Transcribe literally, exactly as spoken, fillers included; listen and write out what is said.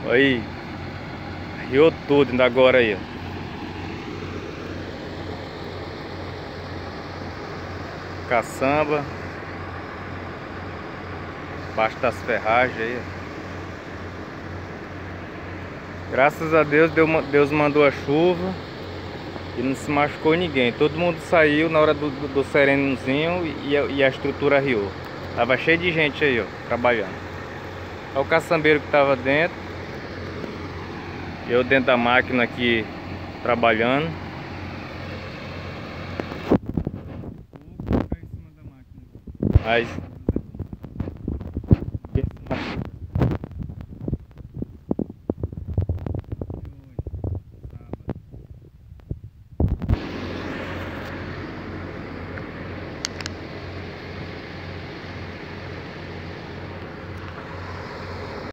Aí, riou tudo ainda agora aí, ó. Caçamba. Baixo das ferragens aí, ó. Graças a Deus, Deus mandou a chuva e não se machucou ninguém. Todo mundo saiu na hora do, do, do serenozinho e a, e a estrutura riou. Tava cheio de gente aí, ó, trabalhando. Olha o caçambeiro que tava dentro. Eu dentro da máquina aqui, trabalhando. Mas